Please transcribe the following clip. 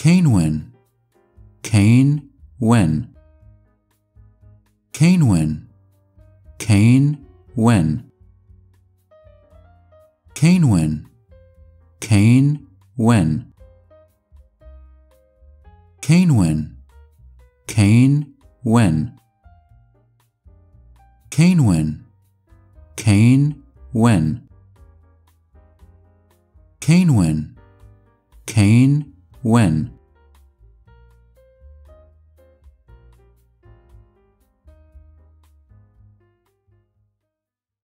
Cain win. Cain win. Cain win. Cain win. Cain win. Cain win. Cain win. Cain win. Cain win. Cain win. Cain win. Cain win.